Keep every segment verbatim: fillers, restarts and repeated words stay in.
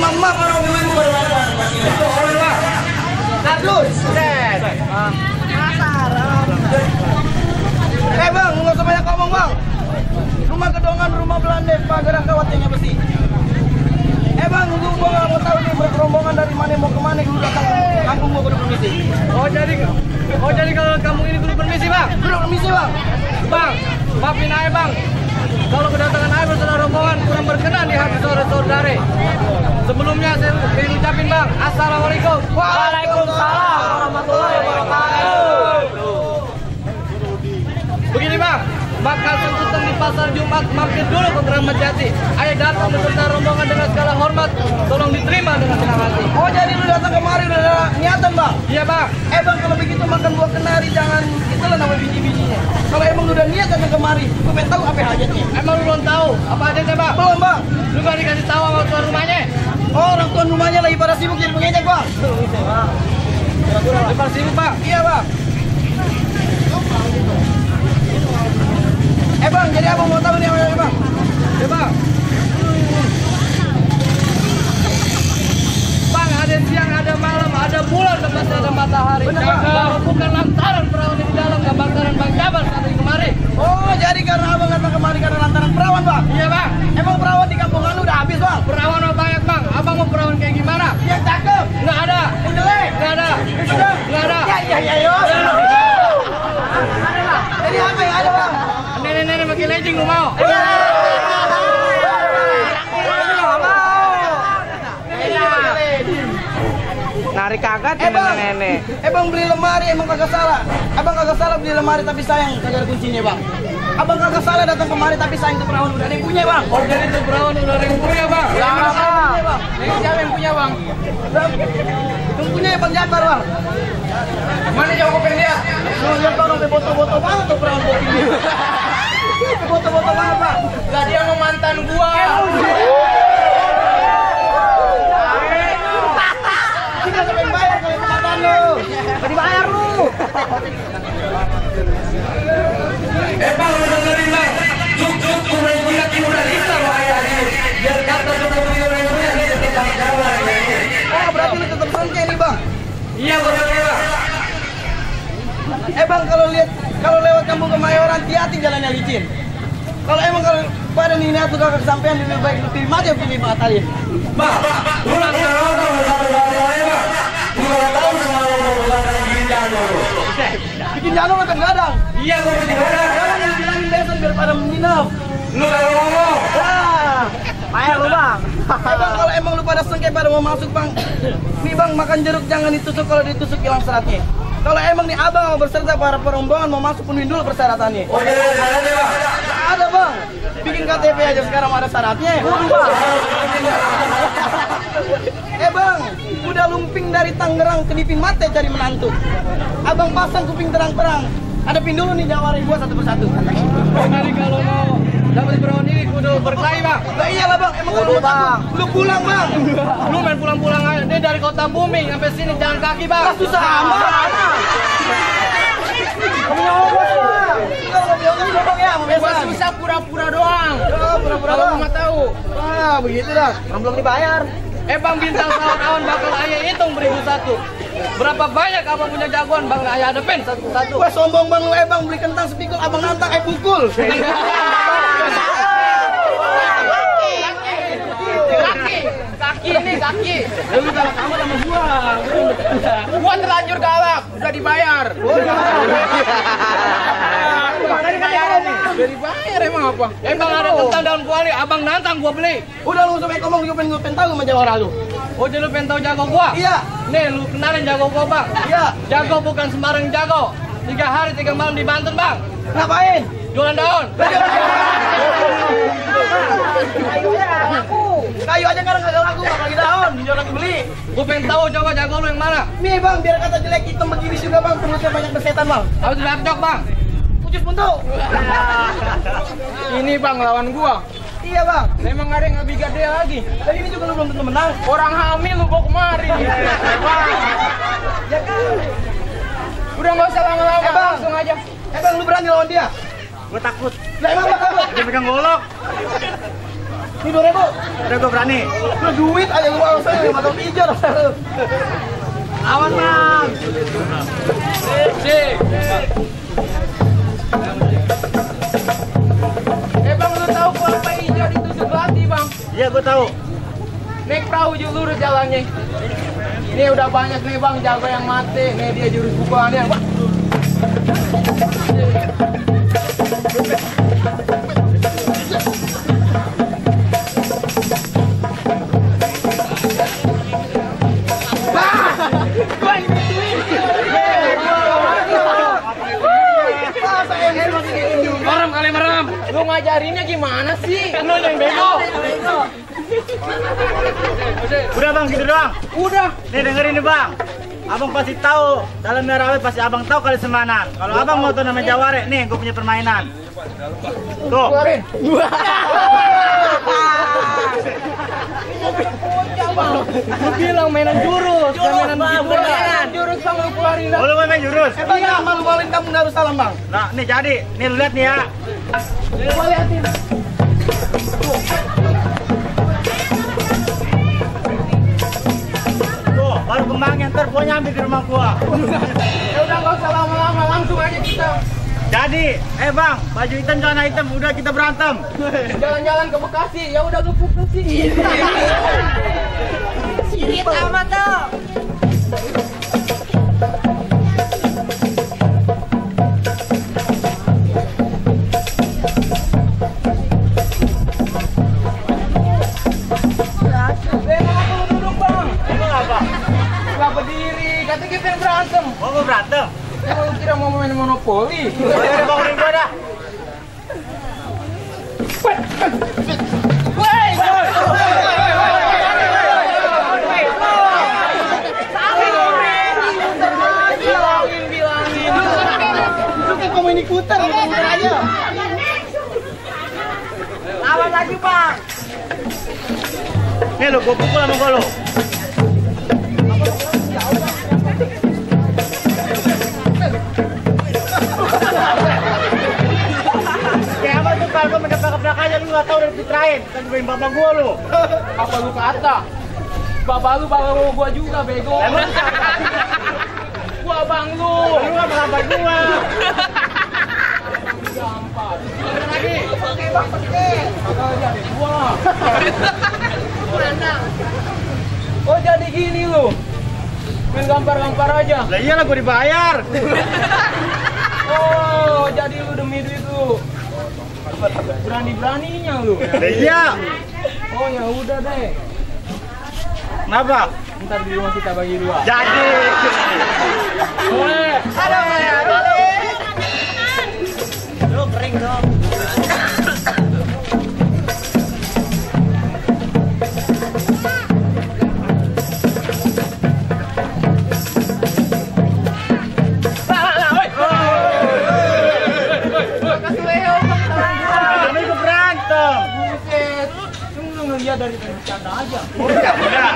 mama kalau memang berwarna. Itu orang lah. Kardus. Set. Kasar. Eh bang, nggak usah banyak ngomong bang. Rumah gedongan, rumah Belanda, pagar kawatnya besi. Eh bang, lu gua nggak mau tahu nih berkerombongan dari mana mau kemana, lu datang kampung gua kudu permisi. Oh jadi, oh jadi kalau kamu ini kudu permisi bang? Kudu permisi bang. Bang, maafin aja bang. Kalau kedatangan air bersama rombongan kurang berkenan di hati saudara-saudara. Sebelumnya saya ingin ucapin bang, assalamualaikum. Waalaikumsalam warahmatullahi wabarakatuh. Begini bang, bakal tuntutan di pasar Jumat mampir dulu ke Keramat Jati. Ayah datang beserta rombongan dengan segala hormat, tolong diterima dengan senang hati. Oh jadi lu datang kemari udah ada niatan bang? Iya bang. Eh bang kalau begitu makan buah kenari jangan itulah nama biji-bijinya. Kalau emang lu udah niat datang kemari, lu pengen tahu apa hajatnya? Emang lu belum tahu apa hajatnya bang? Belum bang. Lu gak dikasih tahu sama tuan rumahnya? Oh orang tuan rumahnya lagi pada sibuk jadi pengejek bang. Lagi pada sibuk bang? Iya bang. Eh bang, jadi abang mau tahu nih apa bang? Ya bang. Bang, ada siang, ada malam, ada bulan, tempat ada matahari. Bener, Bang. Kalau bukan lantaran perawan di dalam, gak bakaran Bang Jabal saat ini kemari. Oh jadi karena abang datang kemari karena lantaran perawan bang? Iya bang. Emang perawan di kampungan lu udah habis bang? Perawan mau banyak bang. Abang mau perawan kayak gimana? Yang cakep? Nggak ada. Yang jelek? Nggak ada. Yang sedang? Nggak ada. Ya ya ya yo. Jadi apa yang ada bang? Nenek-nenek pakai legging lu mau? Narik kagak Eh bang, nenek. eh bang beli lemari emang kagak salah. Abang kagak salah beli lemari tapi sayang kagak ada kuncinya bang. Abang kagak salah datang kemari tapi sayang tuh perawan udah ada yang punya bang. Oh jadi itu perawan udah ada yang punya bang? Ya, Yang siapa yang punya, bang? Ini siapa yang punya bang? Yang punya ya bang Jabar bang. Mana jauh kau pengen lihat? Lu lihat orang tuh foto-foto banget tuh perawan foto ini. Foto-foto banget bang. Lah dia mau mantan gua. Kita sampai bayar kalau mantan lu. Gak dibayar lu. Eh bang, lu dengerin bang. Juk juk tuh orang punya tim udah lista loh ayah ini. Biar kata kita punya orang punya dia tetap jalan. Oh berarti lu tetap sangke nih bang. Iya benar bang. Eh bang kalau lihat kalau lewat kampung Kemayoran hati-hati jalannya licin. Kalau emang kalau pada nih niat tuh kakak kesampean lebih baik lu pilih aja pilih batalin. Bang, lu langsung nonton satu-satu aja bang. Lu gak tahu sama lu mau bikin jano. Bikin jano makan gadang. Iya gua bikin gadang. Jangan yang bilangin besan biar pada menginap. Lu kalau ngomong. Wah, Payah lu bang. eh bang kalau emang lu pada sengke pada mau masuk bang, nih bang makan jeruk jangan ditusuk, kalau ditusuk hilang seratnya. Kalau emang nih abang mau berserta para perombongan mau masuk penuhin dulu persyaratannya. Oh jadi ada syaratnya bang. Nggak ada bang, bikin K T P aja sekarang ada syaratnya. Eh bang, udah lumping dari Tangerang ke Dipin Mate cari menantu. Abang pasang kuping terang-terang. Hadapin dulu nih jawarin gua satu persatu. Jadi kalau mau dapat perawan ini kudu berkelahi bang. Lah iyalah bang, emang kalau Kudu, mau takut, Bang. lu pulang bang. Lu main pulang-pulang aja. Dia dari kota Booming sampai sini jalan kaki bang. Lah susah amat. Kamu ngomong bang. Kalau mau bilang ngomong ya, mau Gua biasa. susah pura-pura doang. Oh, pura-pura Kalau bang. lu mau tahu. Wah, begitu dah. Orang belum dibayar. Eh bang bintang kawan-kawan bakal ayah hitung beribu satu. Berapa banyak abang punya jagoan bang ayah hadapin satu-satu. Wah sombong bang lu, eh bang beli kentang sepikul abang nantang eh pukul. Kaki, kaki ini kaki. Lu galak amat sama gua. Gua terlanjur galak, udah dibayar. Udah dibayar emang apa? Emang ada kentang daun kuali, abang nantang gua beli. Udah lu sampai ngomong gua pengen gua pengen tahu sama jawara lu. Oh jadi lu pengen tahu jago gua? Iya. Nih lu kenalin jago gua bang. Iya. Jago bukan sembarang jago. Tiga hari tiga malam di Banten bang. Ngapain? Jualan daun. Kayu aja nggak laku. Kayu aja kadang nggak laku, apalagi daun. Jual lagi beli. Gua pengen tahu coba jago lu yang mana? Nih bang, biar kata jelek hitam begini juga bang, perutnya banyak bersetan bang. Apa tuh laptop bang? Pucus puntuk. Ini bang lawan gua. Iya bang. Memang ada yang lebih gede lagi. Dan ini juga lu belum tentu menang. Orang hamil lu bawa kemari. Ya kan. Udah nggak usah lama-lama, Eh, Bang. langsung aja. Eh bang, lu berani lawan dia? Gue takut. Lah emang apa takut? Dia pegang golok. Ini dua ribu. Udah gue berani. Lu duit aja lu langsung matang hijau. Awan bang. Sip. Eh bang, lu tahu kelapa hijau ditusuk belati bang? Iya gue tahu. Naik perahu juga lurus jalannya. Ini udah banyak nih bang jago yang mati. Nih dia jurus pukulannya. Wah. Merem kali merem. Lu ngajarinnya gimana sih? Lu yang bego. Udah bang gitu doang. Udah. Nih dengerin nih bang. Abang pasti tahu dalam Merawe pasti abang tahu kali semanan. Kalau abang mau tahu nama Jaware, nih gue punya permainan. Tuh. Keluarin. Lu bilang mainan jurus, Jurus, mainan Bang, gitu. beneran. Jurus bang lu keluarin. Oh, lu mau main jurus? Eh bang, ya, malu-maluin kamu Darussalam bang. Nah, nih jadi, nih lu lihat nih ya. Gua liatin. Tuh, baru kembangnya ntar gua nyampe di rumah gua. Ya udah nggak usah lama-lama, langsung aja kita Jadi, eh bang, baju hitam celana hitam udah kita berantem. jalan-jalan ke Bekasi. Ya udah lu Bekasi. Sirit amat tuh. Eh, kenapa lu duduk bang? Emang apa? Gak berdiri, katanya kita yang berantem. Oh, mau berantem? Emang lu kira mau main monopoli? Oh, ya udah bangunin gua dah. Bilangin, bilangin. Lu kan kamu ini ikutan, ikutan aja. Lawan lagi bang. Nih lu, gua pukul sama gua lu. Kayak apa tuh kalau gua mendepak-depak aja lu nggak tahu udah dipitrain. Kita ngebain bapak gua lu. Apa lu kata? Bapak lu bapak gua juga bego. Emang Gua bang lu. lu nggak melambat gua. Gampang. Lagi. Pakai bang pakai. Kagak jadi gua. Oh jadi gini lu. Main gampar-gampar aja. Lah iyalah gua dibayar. Oh jadi lu demi duit lu. Berani-beraninya lu. Lah iya. Oh ya udah deh. Kenapa? Ntar di rumah kita bagi dua. Jadi. Boleh. Ada bayar. Lu kering dong. Kami gua berantem. Buset. Lu ngeliat dari bercanda aja. Udah.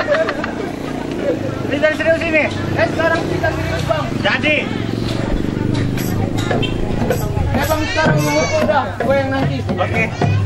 Ini dari serius ini. Eh sekarang kita serius bang. Jadi. Eh bang sekarang lu mukul dah. Gue yang nanti. Oke.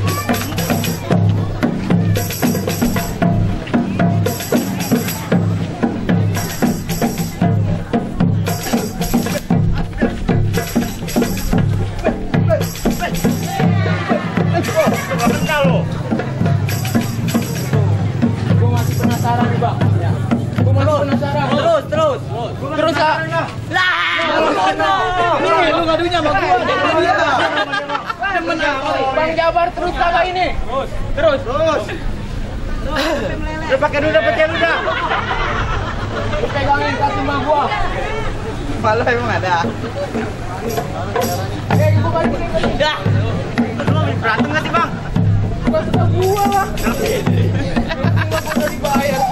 Gue masih penasaran nih bang. Ya. Gue masih penasaran. Terus terus. Terus ah. Lah. Ini lu ngadunya sama gua, sama dia. Temen Bang Jabar terus kagak ini? Terus. Terus. Udah pakai dulu dapetnya lu dah. Lu pegangin kasih sama gua. Malu emang ada. Eh gua balik ini balik. Dah. Lu mau berantem nggak sih bang? Gua suka gua lah. Gua udah dibayar.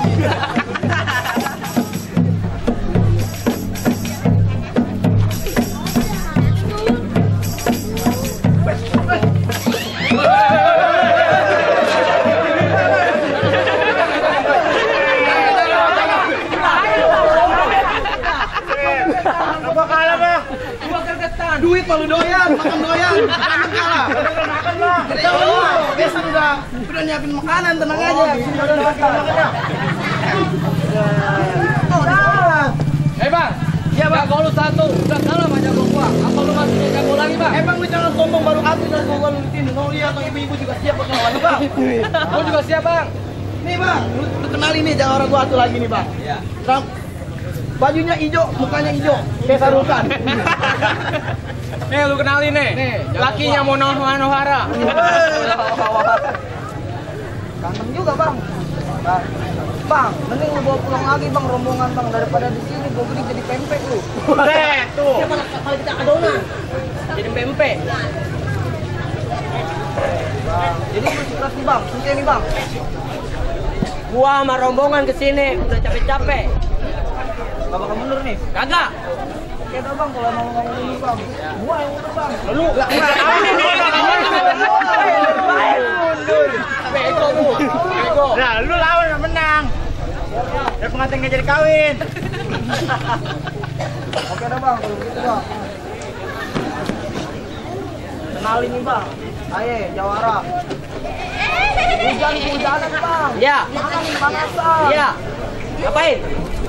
Apa kalah bang? Gua gergetan. Duit malu doyan, makan doyan. Jangan kalah. Makan bang. Jauh, biasa udah. bang. Udah nyiapin makanan, tenang aja. Sini udah makan. Eh bang, ya bang, kalau lu satu udah kalah sama jago gua, apa lu masih jago lagi bang? Eh bang, lu jangan sombong baru aku dan gua lu ini. Mau lihat atau ibu-ibu juga siap buat ngelawan lu bang. Gua juga siap bang. Nih bang, lu, lu kenalin nih jawara gua satu lagi nih bang. Iya. Bajunya hijau, mukanya hijau, kayak Sarukan. Nih lu kenalin nih, nih lakinya Mono Manohara. Ganteng juga bang. Bang, bang, mending lu bawa pulang lagi bang rombongan bang daripada di sini gua beli jadi pempek lu. Eh, tuh. Siapa kalau kita adonan? Jadi pempek. Bang, jadi bersikeras nih bang, sini nih bang. Gua sama rombongan kesini udah capek-capek. Gak bakal mundur nih. Kagak. Oke dah bang, kalau mau ngomong ini bang, gua yang mundur bang. Lu enggak Mundur. Bego lu, bego. Nah, lu lawan yang menang. Biar pengantin nggak jadi kawin. Oke dah bang, kalau gitu bang. Kenalin nih bang. Ayo, jawara. Hujan-hujanan bang. Ya. Makan panasan. Iya. Ngapain?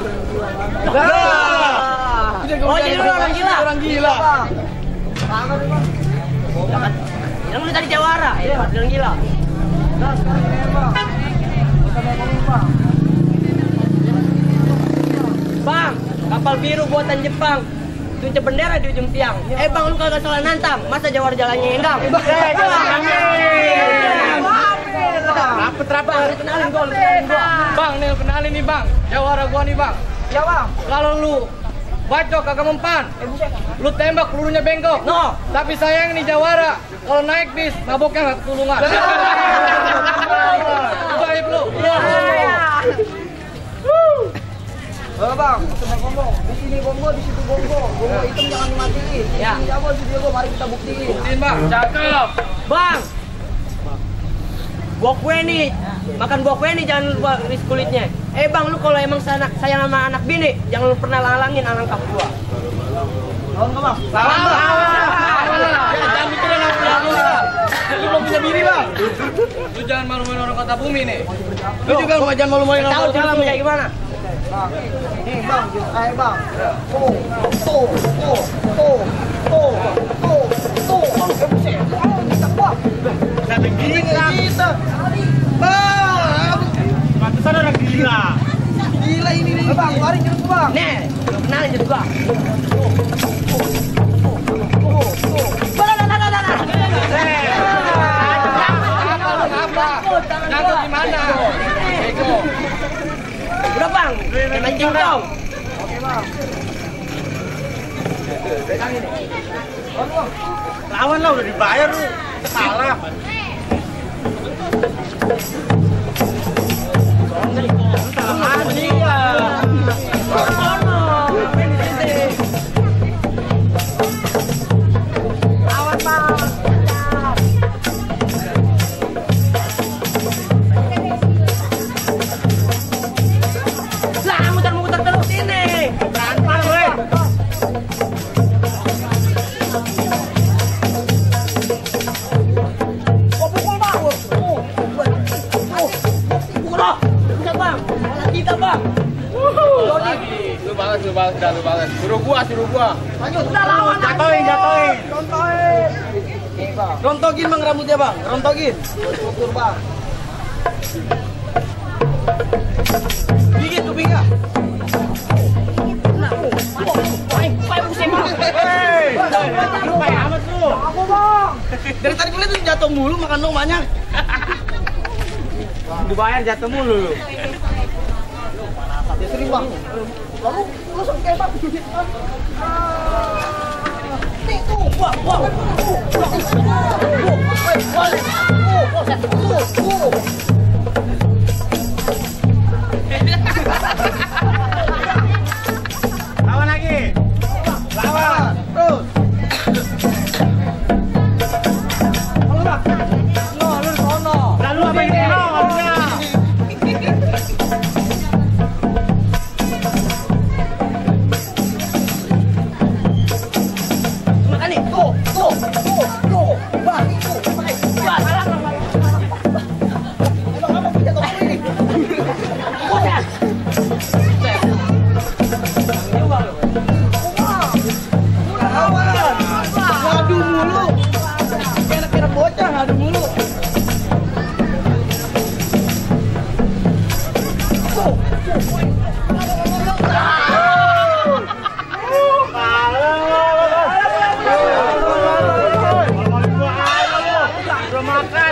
Nah. Oh, jadi lu orang gila. Orang gila. Bang. Kangen nih bang. Yang lu tadi jawara, ya, orang gila. Nah, sekarang ini bang. Kita mau ngomong bang. Bang, kapal biru buatan Jepang. Tunjuk bendera di ujung tiang. Eh bang, lu kagak salah nantang. Masa jawara jalannya endang? Eh, rapet rapet. Bang, lu kenalin gua, lu kenalin gua. Bang, nih lu kenalin nih bang, jawara gua nih bang. Ya bang. Kalau lu bacok kagak mempan, lu tembak pelurunya bengkok. No. Tapi sayang nih jawara, kalau naik bis maboknya nggak ketulungan. Baik lu. Oh bang, cuma ngomong. Di sini bongo, di situ bongo. Bongo hitam jangan dimatiin. Ya. Ini apa sih dia? Mari kita buktiin. Buktiin bang, cakep. Bang, buah kue nih, makan buah kue nih jangan lupa iris kulitnya. Eh bang, lu kalau emang sanak, sayang sama anak bini, jangan lu pernah lalangin anak kap gua. Lawan nggak bang? Lawan bang. Ya, jangan mikirin aku lawan bang. Lu belum punya diri bang. Lu jangan malu-maluin orang kota bumi nih. Lu juga nggak jangan malu-maluin Tahu orang cara tua. kayak gimana? Bang, nih bang, ayo bang. Tuh, tuh, tuh, tuh, tuh, tuh, tuh. Bang, eh buset. Kita kuat. Satu gila. Kita. Bang, Pantesan orang gila. gila ini nih. Bang, lari terus bang. Nih, lu kenalin jadi gua. Apa lu apa? Jatuh di mana? Bego. Udah bang, udah mancing dong. Oke bang. Lawan lah udah dibayar lu. Kalah. Salah dia. Awas bang. Lah, muter-muter terus ini. Berantem gue. Oh, pukul bang. Oh, oh, oh, pukul bang. Udah bang, malah kita bang. Lu balas, lu balas, dah lu balas. Suruh gua, suruh gua. Lanjut. Udah lawan. Jatoin, jatoin. Rontoin. Nih bang. Rontogin bang rambutnya bang. Rontogin. Ukur bang. Gigit kupingnya. Nah, oh, paling paling pusing bang. Hei, lu kayak amat lu. Aku bang. Dari tadi kuliah tuh jatuh mulu makan dong banyak. Dibayar jatuh mulu lu. Ya sering bang. Lalu langsung kayak bang. Nih tuh, wah, wah. Balik. Oh, tuh, tuh. Lawan lagi. Lawan. Terus. Halo bang. No, lu di sono. Lalu apa ini? No, harusnya. Makan nih. Tuh, tuh, tuh, tuh. Bang, tuh. Bang, bang, bang, bang.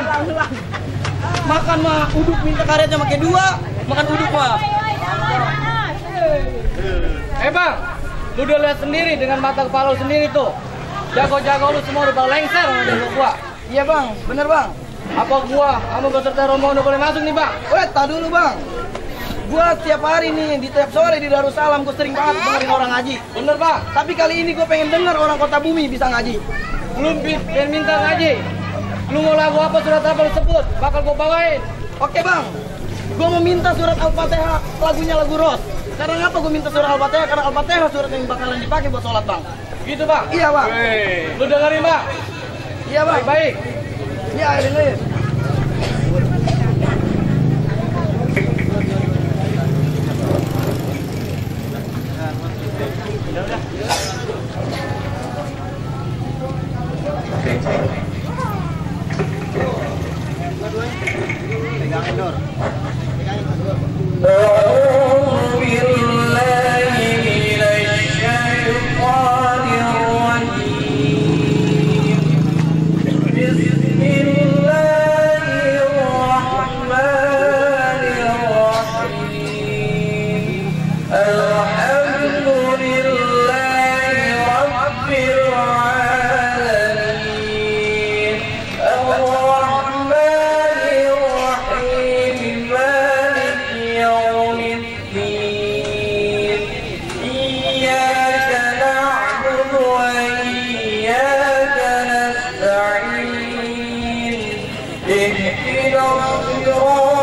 Makan mah uduk minta karetnya pakai dua, makan uduk mah. Eh bang, lu udah lihat sendiri dengan mata kepala lu sendiri tuh. Jago-jago lu semua udah pada lengser sama jago gua. Iya bang, bener bang. Apa gua sama peserta rombongan udah boleh masuk nih bang? Weh, tak dulu bang. Gua tiap hari nih di tiap sore di Darussalam gua sering banget dengerin orang ngaji. Bener bang? Tapi kali ini gua pengen denger orang Kota Bumi bisa ngaji. Belum pengen minta ngaji. Lu mau lagu apa, surat apa lu sebut? Bakal gua bawain. Oke bang, gua mau minta surat Al-Fatihah, lagunya lagu Ros. Karena apa gua minta surat Al-Fatihah? Karena Al-Fatihah surat yang bakalan dipakai buat sholat bang. Gitu bang? Iya bang. Wey. Lu dengerin bang? Iya bang. Baik. Iya dengerin. اهدنا الصراط